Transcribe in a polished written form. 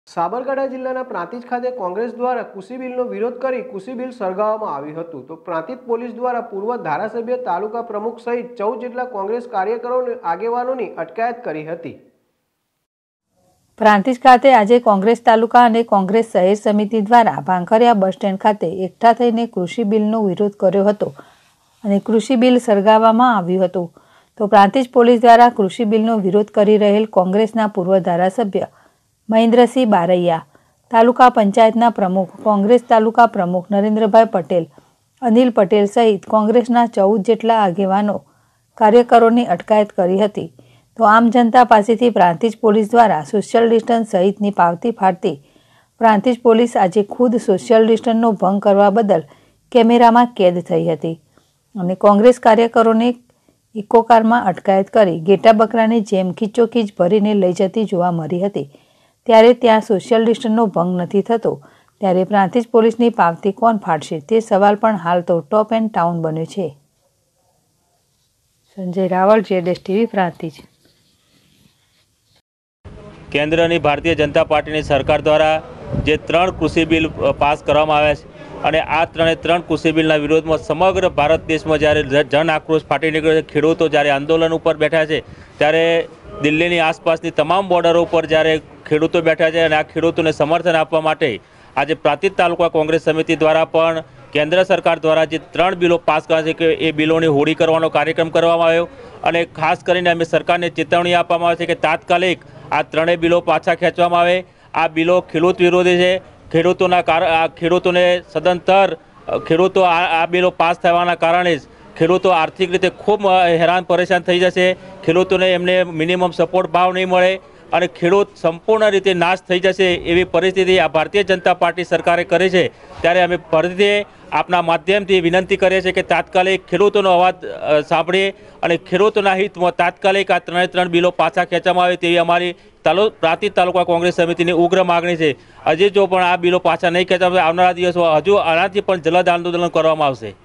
સાબરકાંઠા જિલ્લાના પ્રાંતિજ ખાતે કોંગ્રેસ દ્વારા કૃષિ બિલનો વિરોધ કરી કૃષિ બિલ સળગાવવામાં આવ્યું હતું તો પ્રાંતિજ પોલીસ દ્વારા પૂર્વ ધારાસભ્ય તાલુકા પ્રમુખ સહિત 14 જેટલા કોંગ્રેસ કાર્યકરો અને આગેવાનોની અટકાયત કરી હતી। પ્રાંતિજ ખાતે આજે કોંગ્રેસ તાલુકા અને કોંગ્રેસ શહેર સમિતિ દ્વારા ભાંખરિયા બસ સ્ટેન્ડ ખાતે એકઠા થઈને કૃષિ બિલનો વિરોધ કર્યો હતો અને કૃષિ બિલ સળગાવવામાં આવ્યું હતું। તો પ્રાંતિજ પોલીસ દ્વારા કૃષિ બિલનો વિરોધ કરી રહેલ કોંગ્રેસના પૂર્વ ધારાસભ્ય મહેન્દ્રસિંહ બારૈયા, તાલુકા પંચાયતના પ્રમુખ, કોંગ્રેસ તાલુકા પ્રમુખ નરેન્દ્રભાઈ પટેલ, અનિલ પટેલ સહિત કોંગ્રેસના 14 જેટલા આગેવાનો કાર્યકરોની અટકાયત કરી હતી। તો આમ જનતા પાસેથી પ્રાંતિજ પોલીસ દ્વારા સોશિયલ ડિસ્ટન્સ સહિતની પાવતી ફાડતી પ્રાંતિજ પોલીસ આજે ખુદ સોશિયલ ડિસ્ટન્સનો ભંગ કરવા બદલ કેમેરામાં કેદ થઈ હતી અને કોંગ્રેસ કાર્યકરોને ઇકોકારમાં અટકાયત કરી ઘેટા બકરાની જેમ ખીચોખીચ ભરીને લઈ જતી જોવા મળી હતી। ત્યારે ત્યાં સોશિયલ ડિસ્ટન્સનો ભંગ નથી થતો ત્યારે પ્રાંતિજ પોલીસની પાવતી કોણ ફાડશે તે સવાલ પણ હાલ તો ટોપ એન્ડ ટાઉન બન્યો છે। સંજય રાવળ, જેડેશ ટીવી, પ્રાંતિજ। કેન્દ્રની ભારતીય જનતા પાર્ટીની સરકાર દ્વારા જે 3 કૃષિ બિલ પાસ કરવામાં આવ્યા છે અને આ ત્રણ કૃષિ બિલના વિરોધમાં સમગ્ર ભારત દેશમાં જ્યારે જન આક્રોશ ફાટી નીકળ્યો છે, ખેડૂતો જ્યારે આંદોલન ઉપર બેઠા છે ત્યારે દિલ્હીની આસપાસની તમામ બોર્ડરો ઉપર જ્યારે ખેડૂતો બેઠા છે અને આ ખેડૂતોને સમર્થન આપવા માટે આજે પ્રાંતિજ તાલુકા કોંગ્રેસ સમિતિ દ્વારા પણ કેન્દ્ર સરકાર દ્વારા જે 3 બિલો પાસ કર્યા છે કે એ બિલોની હોળી કરવાનો કાર્યક્રમ કરવામાં આવ્યો અને ખાસ કરીને અમે સરકારને ચેતવણી આપવામાં આવે છે કે તાત્કાલિક આ 3 બિલો પાછા ખેંચવામાં આવે। આ બિલો ખેડૂત વિરોધી છે। ખેડૂતોને સદંતર ખેડૂતો આ બિલો પાસ થવાના કારણે જ ખેડૂતો આર્થિક રીતે ખૂબ હેરાન પરેશાન થઈ જશે। ખેડૂતોને એમને મિનિમમ સપોર્ટ ભાવ નહીં મળે અને ખેડૂત સંપૂર્ણ રીતે નાશ થઈ જશે એવી પરિસ્થિતિ આ ભારતીય જનતા પાર્ટી સરકારે કરી છે। ત્યારે અમે ફરીથી આપના માધ્યમથી વિનંતી કરીએ છીએ કે તાત્કાલિક ખેડૂતોનો અવાજ સાંભળીએ અને ખેડૂતોના હિતમાં તાત્કાલિક આ 3 બિલો પાછા ખેંચવામાં આવે તેવી અમારી પ્રાંતિજ તાલુકા કોંગ્રેસ સમિતિની ઉગ્ર માગણી છે। હજી જો પણ આ બિલો પાછા નહીં ખેંચવામાં આવનારા દિવસમાં હજુ આનાથી પણ જલદ આંદોલન કરવામાં આવશે।